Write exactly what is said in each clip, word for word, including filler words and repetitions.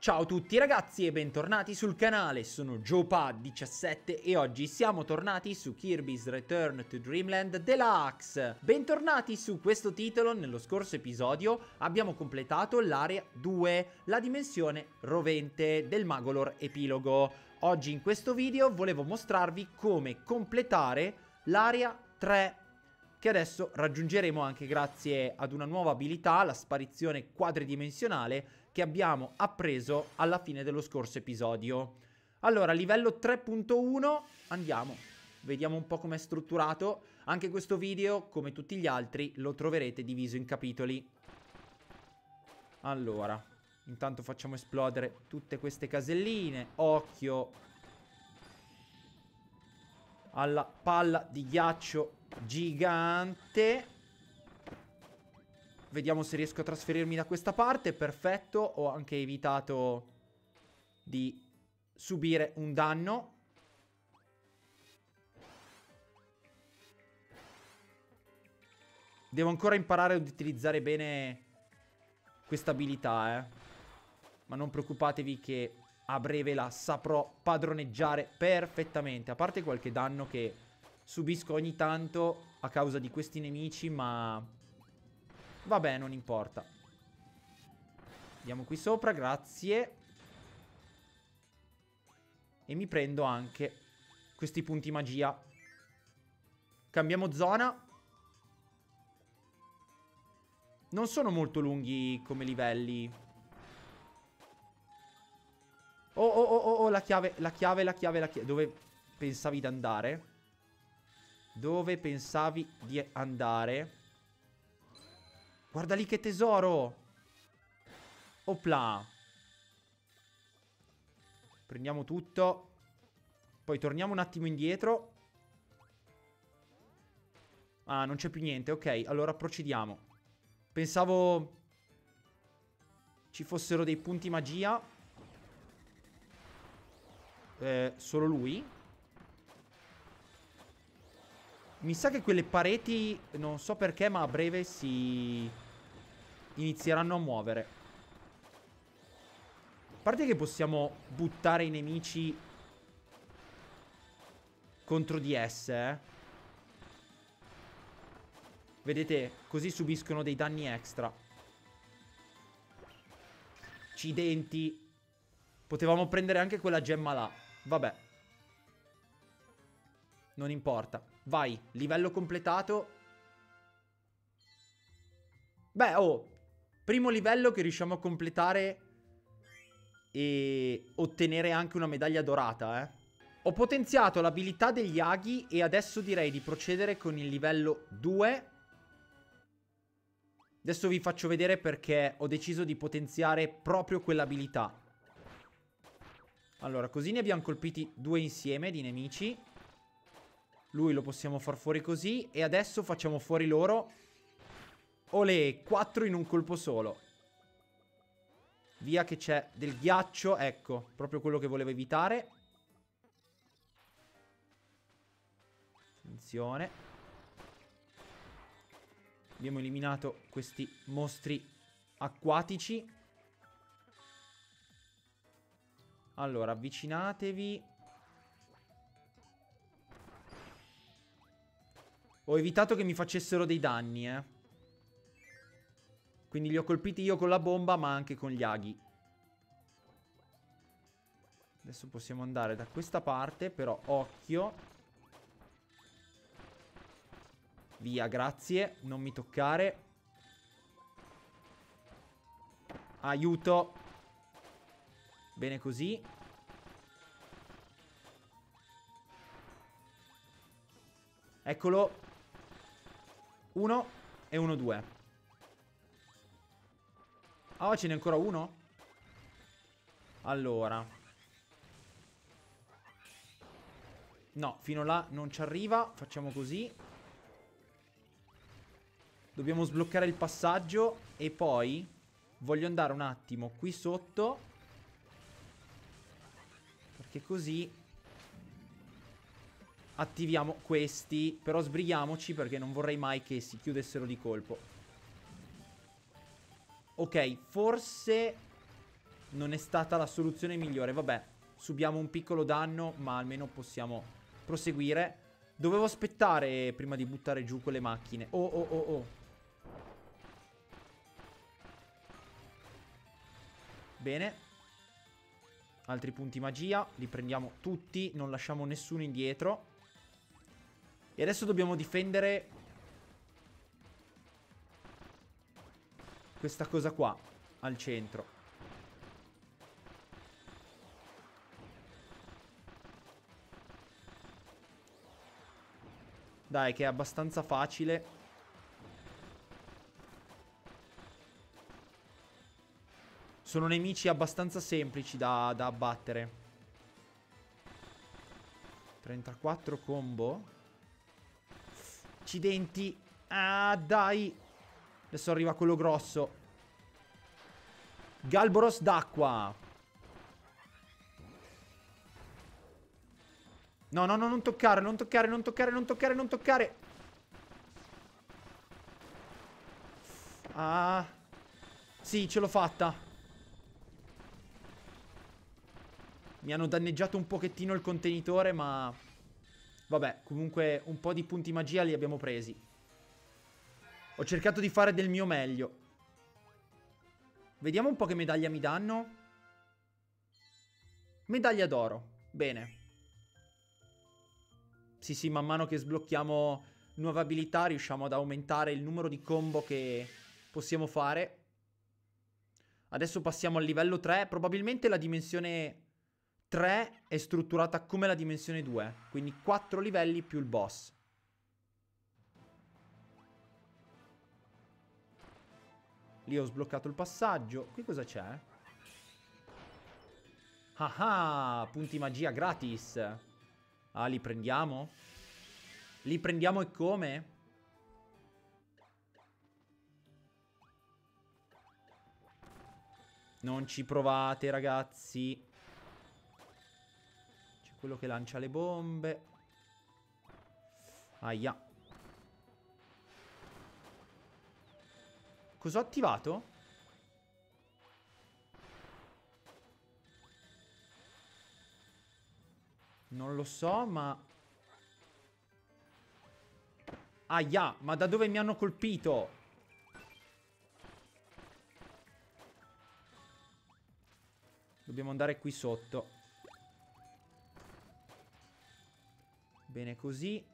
Ciao a tutti ragazzi e bentornati sul canale, sono JoePad diciassette e oggi siamo tornati su Kirby's Return to Dreamland Deluxe. Bentornati su questo titolo. Nello scorso episodio abbiamo completato l'area due, la dimensione rovente del Magolor Epilogo. Oggi in questo video volevo mostrarvi come completare l'area tre, che adesso raggiungeremo anche grazie ad una nuova abilità, la sparizione quadridimensionale, che abbiamo appreso alla fine dello scorso episodio. Allora, livello tre punto uno, andiamo. Vediamo un po' com'è strutturato. Anche questo video, come tutti gli altri, lo troverete diviso in capitoli. Allora, intanto facciamo esplodere tutte queste caselline. Occhio alla palla di ghiaccio gigante. Vediamo se riesco a trasferirmi da questa parte. Perfetto, ho anche evitato di subire un danno. Devo ancora imparare ad utilizzare bene questa abilità, eh. Ma non preoccupatevi che a breve la saprò padroneggiare perfettamente. A parte qualche danno che subisco ogni tanto a causa di questi nemici, ma vabbè, non importa. Andiamo qui sopra, grazie. E mi prendo anche questi punti magia. Cambiamo zona. Non sono molto lunghi come livelli. Oh, oh, oh, oh, oh, la chiave, la chiave, la chiave, la chiave. Dove pensavi di andare? Dove pensavi di andare? Guarda lì che tesoro. Opla. Prendiamo tutto. Poi torniamo un attimo indietro. Ah, non c'è più niente. Ok, allora procediamo. Pensavo ci fossero dei punti magia. Eh, solo lui. Mi sa che quelle pareti, non so perché, ma a breve si inizieranno a muovere. A parte che possiamo buttare i nemici contro di esse, eh. Vedete, così subiscono dei danni extra. Accidenti. Potevamo prendere anche quella gemma là. Vabbè. Non importa. Vai, livello completato. Beh, oh, primo livello che riusciamo a completare e ottenere anche una medaglia dorata, eh. Ho potenziato l'abilità degli aghi e adesso direi di procedere con il livello due. Adesso vi faccio vedere perché ho deciso di potenziare proprio quell'abilità. Allora, così ne abbiamo colpiti due insieme di nemici. Lui lo possiamo far fuori così. E adesso facciamo fuori loro. Olè, quattro in un colpo solo. Via che c'è del ghiaccio. Ecco, proprio quello che volevo evitare. Attenzione. Abbiamo eliminato questi mostri acquatici. Allora, avvicinatevi. Ho evitato che mi facessero dei danni, eh. Quindi li ho colpiti io con la bomba, ma anche con gli aghi. Adesso possiamo andare da questa parte, però occhio. Via, grazie. Non mi toccare. Aiuto. Bene così. Eccolo. Uno e uno, due. Ah, ce n'è ancora uno? Allora. No, fino là non ci arriva. Facciamo così. Dobbiamo sbloccare il passaggio. E poi voglio andare un attimo qui sotto, perché così attiviamo questi. Però sbrighiamoci, perché non vorrei mai che si chiudessero di colpo. Ok, forse non è stata la soluzione migliore. Vabbè, subiamo un piccolo danno, ma almeno possiamo proseguire. Dovevo aspettare prima di buttare giù quelle macchine. Oh, oh, oh, oh. Bene. Altri punti magia. Li prendiamo tutti. Non lasciamo nessuno indietro. E adesso dobbiamo difendere questa cosa qua al centro. Dai, che è abbastanza facile. Sono nemici abbastanza semplici da, da abbattere. trentaquattro combo. Accidenti. Ah, dai. Adesso arriva quello grosso. Galboros d'acqua. No, no, no, non toccare, non toccare, non toccare, non toccare, non toccare. Ah. Sì, ce l'ho fatta. Mi hanno danneggiato un pochettino il contenitore, ma vabbè, comunque un po' di punti magia li abbiamo presi. Ho cercato di fare del mio meglio. Vediamo un po' che medaglia mi danno. Medaglia d'oro. Bene. Sì, sì, man mano che sblocchiamo nuove abilità riusciamo ad aumentare il numero di combo che possiamo fare. Adesso passiamo al livello tre. Probabilmente la dimensione tre è strutturata come la dimensione due. Quindi quattro livelli più il boss. Lì ho sbloccato il passaggio. Qui cosa c'è? Ah ah, punti magia gratis. Ah, li prendiamo? Li prendiamo e come? Non ci provate, ragazzi. C'è quello che lancia le bombe. Aia. Cosa ho attivato? Non lo so, ma... Aia, ma da dove mi hanno colpito? Dobbiamo andare qui sotto. Bene così.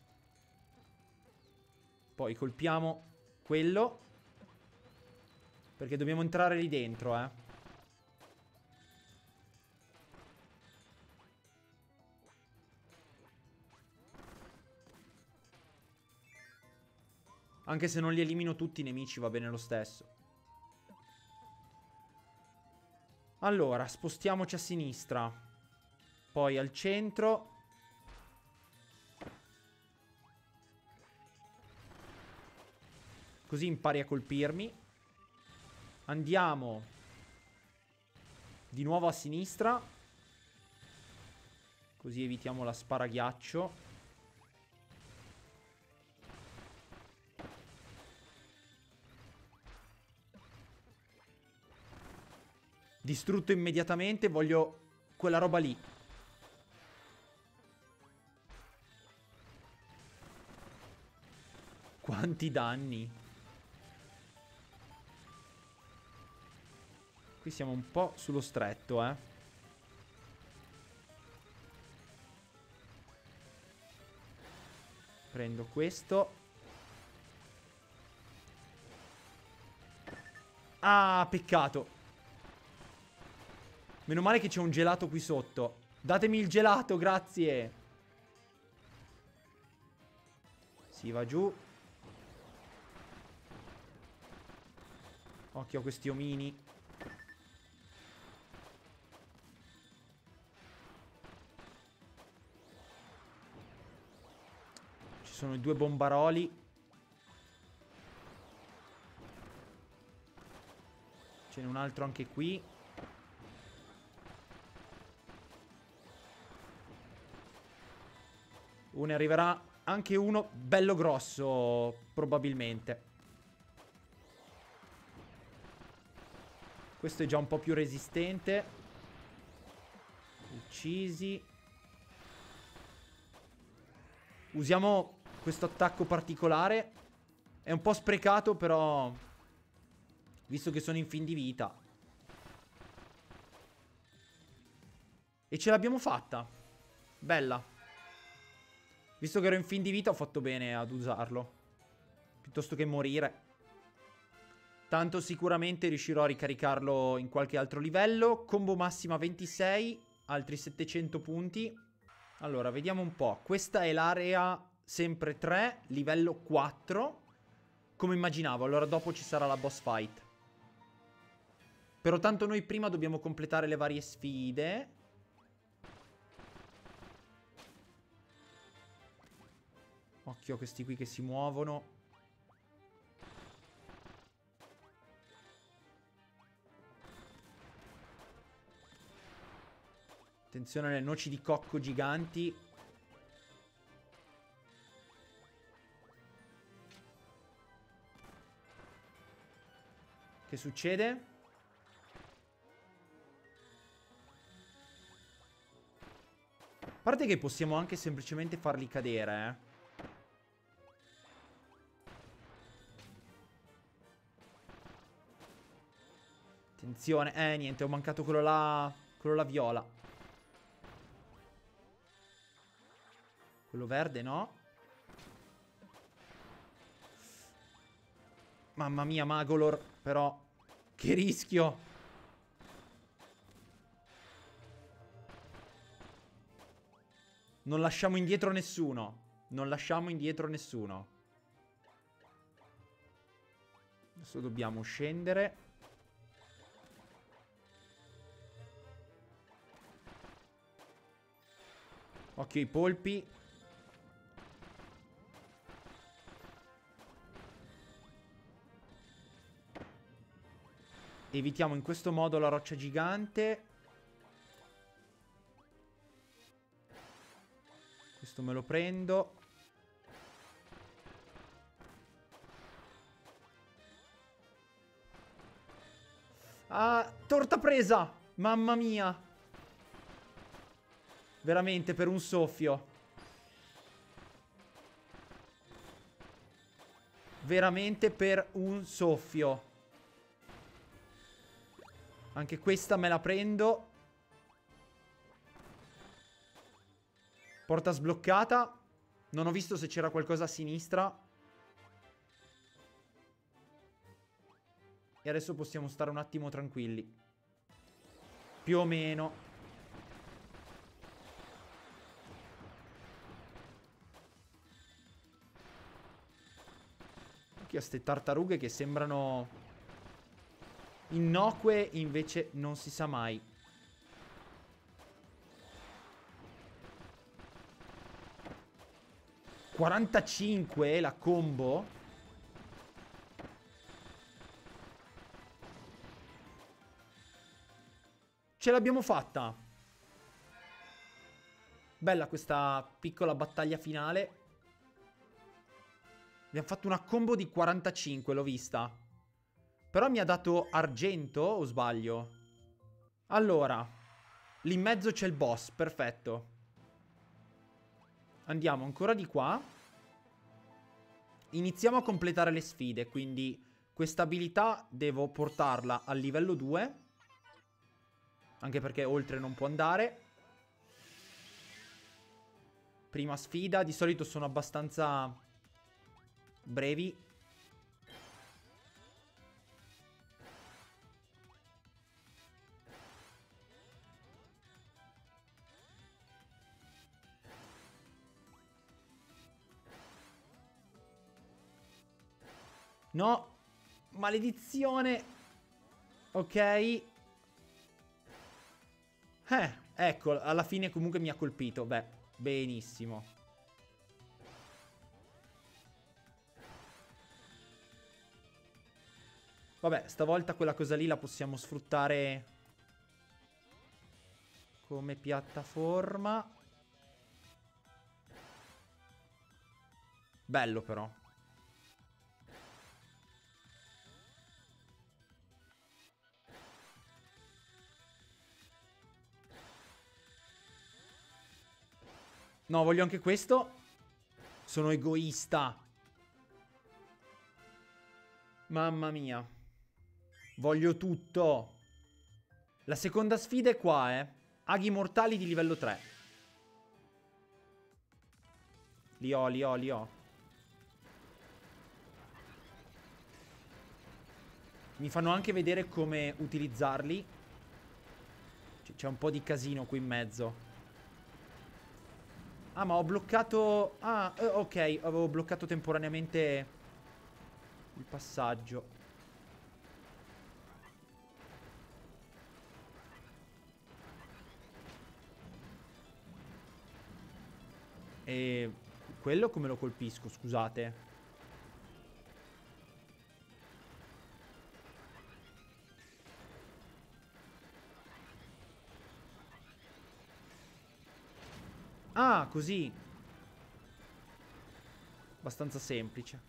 Poi colpiamo quello. Perché dobbiamo entrare lì dentro, eh. Anche se non li elimino tutti i nemici va bene lo stesso. Allora, spostiamoci a sinistra. Poi al centro. Così impari a colpirmi. Andiamo di nuovo a sinistra. Così evitiamo la sparaghiaccio. Distrutto immediatamente. Voglio quella roba lì. Quanti danni. Qui siamo un po' sullo stretto, eh. Prendo questo. Ah, peccato. Meno male che c'è un gelato qui sotto. Datemi il gelato, grazie. Si va giù. Occhio a questi omini. Ci sono i due bombaroli. Ce n'è un altro anche qui. Ne arriverà anche uno bello grosso, probabilmente. Questo è già un po' più resistente. Uccisi. Usiamo questo attacco particolare. È un po' sprecato, però, visto che sono in fin di vita. E ce l'abbiamo fatta. Bella. Visto che ero in fin di vita, ho fatto bene ad usarlo, piuttosto che morire. Tanto sicuramente riuscirò a ricaricarlo in qualche altro livello. Combo massima ventisei, altri settecento punti. Allora, vediamo un po'. Questa è l'area sempre tre, livello quattro. Come immaginavo, allora dopo ci sarà la boss fight. Però tanto noi prima dobbiamo completare le varie sfide. Occhio a questi qui che si muovono. Attenzione alle noci di cocco giganti. Che succede? A parte che possiamo anche semplicemente farli cadere, eh. Attenzione. Eh, niente, ho mancato quello là. Quello là viola. Quello verde, no? Mamma mia, Magolor. Però, che rischio. Non lasciamo indietro nessuno. Non lasciamo indietro nessuno. Adesso dobbiamo scendere. Occhio ai polpi. Evitiamo in questo modo la roccia gigante. Questo me lo prendo. Ah, torta presa! Mamma mia! Veramente per un soffio. Veramente per un soffio. Anche questa me la prendo. Porta sbloccata. Non ho visto se c'era qualcosa a sinistra. E adesso possiamo stare un attimo tranquilli. Più o meno. Occhio a ste tartarughe che sembrano innocue, invece non si sa mai. quarantacinque la combo. Ce l'abbiamo fatta. Bella questa piccola battaglia finale. Abbiamo fatto una combo di quarantacinque, l'ho vista. Però mi ha dato argento, o sbaglio? Allora, lì in mezzo c'è il boss, perfetto. Andiamo ancora di qua. Iniziamo a completare le sfide, quindi questa abilità devo portarla al livello due. Anche perché oltre non può andare. Prima sfida, di solito sono abbastanza brevi. No, maledizione. Ok. Eh, ecco, alla fine comunque mi ha colpito. Beh, benissimo. Vabbè, stavolta quella cosa lì la possiamo sfruttare come piattaforma. Bello però. No, voglio anche questo. Sono egoista. Mamma mia. Voglio tutto. La seconda sfida è qua, eh. Aghi mortali di livello tre. Li ho, li ho, li ho. Mi fanno anche vedere come utilizzarli. C'è un po' di casino qui in mezzo. Ah, ma ho bloccato... Ah, eh, ok. Avevo bloccato temporaneamente il passaggio. E quello come lo colpisco, scusate. Ah, così. Abbastanza semplice.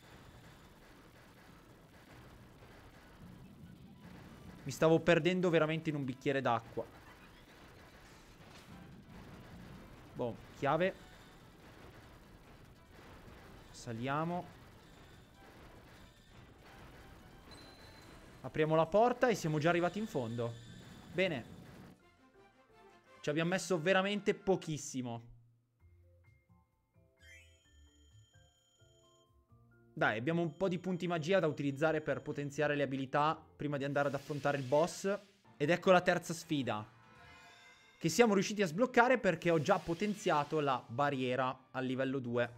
Mi stavo perdendo veramente in un bicchiere d'acqua. Boh, chiave. Saliamo. Apriamo la porta e siamo già arrivati in fondo. Bene. Ci abbiamo messo veramente pochissimo. Dai, abbiamo un po' di punti magia da utilizzare per potenziare le abilità prima di andare ad affrontare il boss. Ed ecco la terza sfida, che siamo riusciti a sbloccare perché ho già potenziato la barriera al livello due.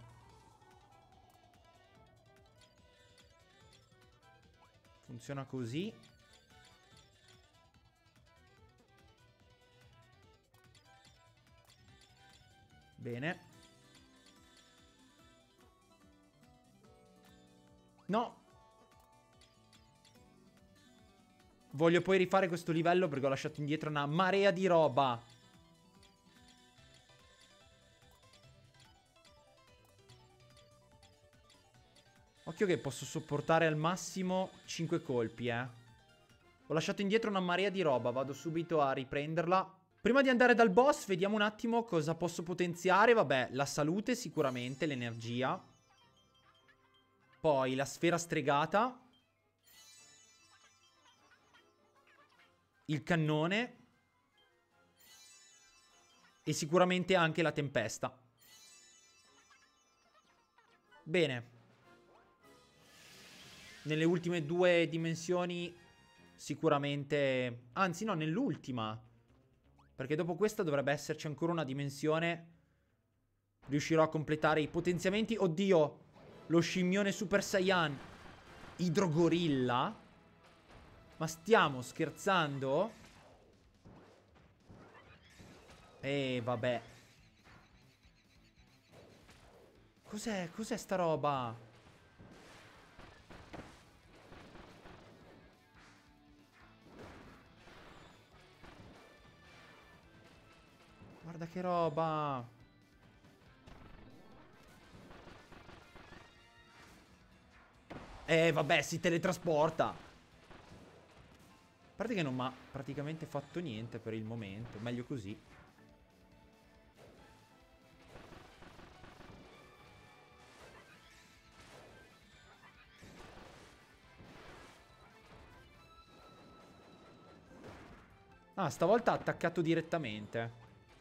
Funziona così. Bene. No. Voglio poi rifare questo livello perché ho lasciato indietro una marea di roba. Occhio che posso sopportare al massimo cinque colpi, eh. Ho lasciato indietro una marea di roba. Vado subito a riprenderla. Prima di andare dal boss, vediamo un attimo cosa posso potenziare. Vabbè, la salute sicuramente, l'energia. Poi la sfera stregata. Il cannone. E sicuramente anche la tempesta. Bene. Nelle ultime due dimensioni sicuramente... Anzi no, nell'ultima. Perché dopo questa dovrebbe esserci ancora una dimensione. Riuscirò a completare i potenziamenti. Oddio! Lo scimmione Super Saiyan Idrogorilla. Ma stiamo scherzando? Eh, vabbè. Cos'è? Cos'è sta roba? Guarda che roba. Eh, vabbè, si teletrasporta. A parte che non mi ha praticamente fatto niente per il momento. Meglio così. Ah, stavolta ha attaccato direttamente.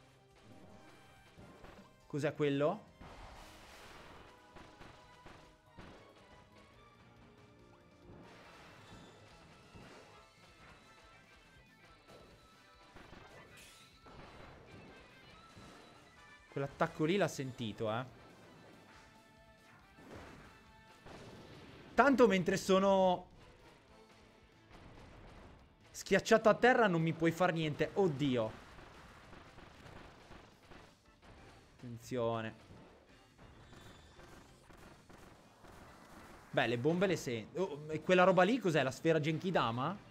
Cos'è quello? Quell'attacco lì l'ha sentito, eh. Tanto mentre sono schiacciato a terra non mi puoi far niente. Oddio. Attenzione. Beh, le bombe le sento. Oh, e quella roba lì cos'è? La sfera Genkidama?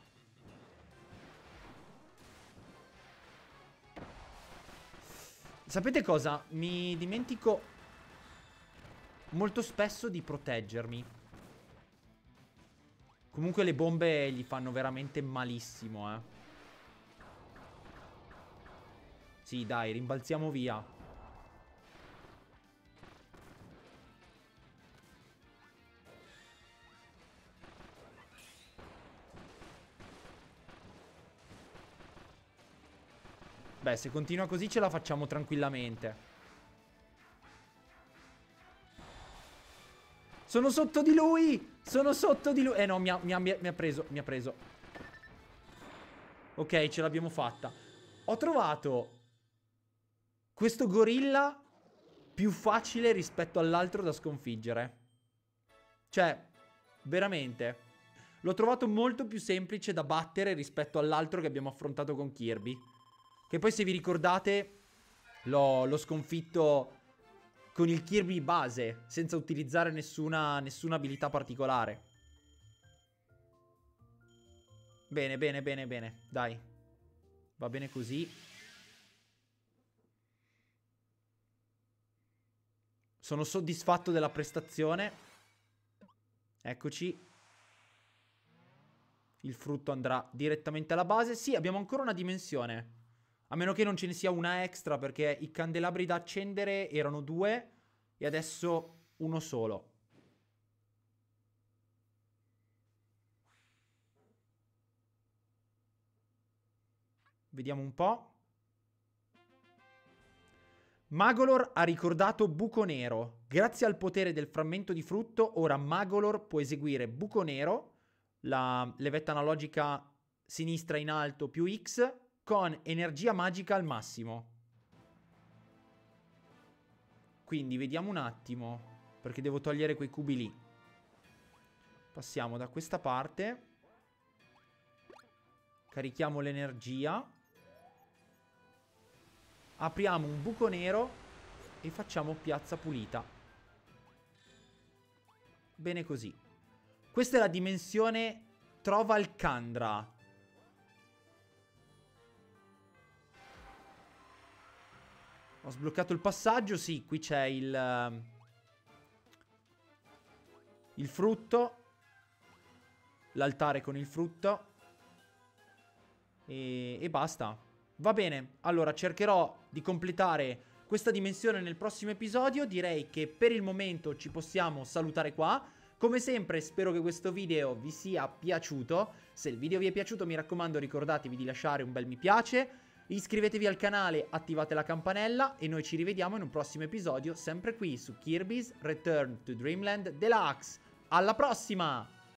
Sapete cosa? Mi dimentico molto spesso di proteggermi. Comunque le bombe gli fanno veramente malissimo, eh. Sì, dai, rimbalziamo via. Beh, se continua così ce la facciamo tranquillamente. Sono sotto di lui! Sono sotto di lui! Eh no, mi ha, mi ha, mi ha preso, mi ha preso. Ok, ce l'abbiamo fatta. Ho trovato questo gorilla più facile rispetto all'altro da sconfiggere. Cioè, veramente. L'ho trovato molto più semplice da battere rispetto all'altro che abbiamo affrontato con Kirby. Che poi, se vi ricordate, l'ho sconfitto con il Kirby base, senza utilizzare nessuna, nessuna abilità particolare. Bene, bene, bene, bene. Dai. Va bene così. Sono soddisfatto della prestazione. Eccoci. Il frutto andrà direttamente alla base. Sì, abbiamo ancora una dimensione. A meno che non ce ne sia una extra, perché i candelabri da accendere erano due e adesso uno solo. Vediamo un po'. Magolor ha ricordato Buco Nero. Grazie al potere del frammento di frutto, ora Magolor può eseguire Buco Nero, la levetta analogica sinistra in alto più X, con energia magica al massimo. Quindi vediamo un attimo, perché devo togliere quei cubi lì. Passiamo da questa parte. Carichiamo l'energia. Apriamo un buco nero e facciamo piazza pulita. Bene così. Questa è la dimensione Trovalcandra. Ho sbloccato il passaggio. Sì, qui c'è il Il frutto. L'altare con il frutto. E, e basta. Va bene, allora cercherò di completare questa dimensione nel prossimo episodio. Direi che per il momento ci possiamo salutare qua. Come sempre spero che questo video vi sia piaciuto. Se il video vi è piaciuto, mi raccomando, ricordatevi di lasciare un bel mi piace. Iscrivetevi al canale, attivate la campanella e noi ci rivediamo in un prossimo episodio, sempre qui su Kirby's Return to Dreamland Deluxe. Alla prossima!